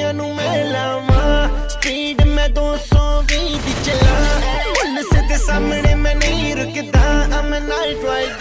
तेनू मैं लावा स्पीड में 220 दी चला पुलिस दे सामने मैं नहीं रुकदा I'm a night rider